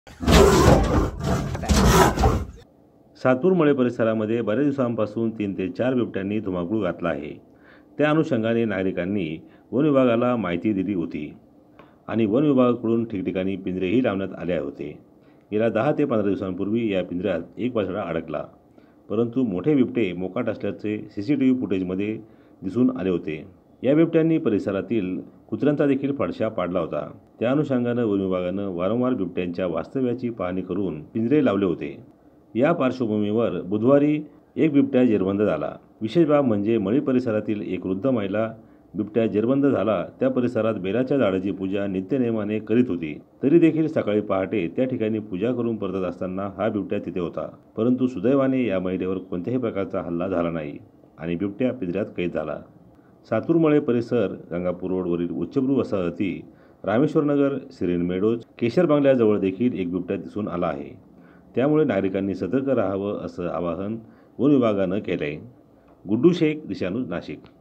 सातपूर परिसरामध्ये बऱ्याच दिवसांपासून 3 ते 4 बिबट्यांनी धुमाकूळ घातला आहे. त्या अनुषंगाने नागरिकांनी वन विभागाला माहिती दिली होती आणि वन विभागाकडून ठिकठिकाणी पिंजरेही लावण्यात आले होते. गेल्या 10 ते 15 दिवसांपूर्वी या पिंजऱ्यात एक वासडा अडकला, परंतु मोठे बिबटे मोकाट असल्याचे CCTV फुटेजमध्ये दिसून आले होते. या बिबट्यांनी परिसरातील कुत्र्यांचा देखील फडशा पाडला होता. त्या अनुषंगानं वन विभागानं वारंवार बिबट्यांच्या वास्तव्याची पाहणी करून पिंजरे लावले होते. या पार्श्वभूमीवर बुधवारी एक बिबट्या जेरबंद झाला. विशेष बाब म्हणजे मळी परिसरातील एक वृद्ध महिला बिबट्या जेरबंद झाला त्या परिसरात बेलाच्या झाडाची पूजा नित्यनेमाने करीत होती. तरी देखील सकाळी पहाटे त्या ठिकाणी पूजा करून परतत असताना हा बिबट्या तिथे होता. परंतु सुदैवाने या महिलेवर कोणत्याही प्रकारचा हल्ला झाला नाही आणि बिबट्या पिंजऱ्यात कैद झाला. सातपूर परिसर, गंगापूर रोडवरील उच्चभ्रू वसाहती, रामेश्वर नगर, सिरीन मेडोज, केशर बंगल्याजवळ देखील एक बिबट्या दिसून आला आहे. त्यामुळे नागरिकांनी सतर्क राहावं असं आवाहन वन विभागानं केलंय. गुड्डू शेख, दिशान्यूज, नाशिक.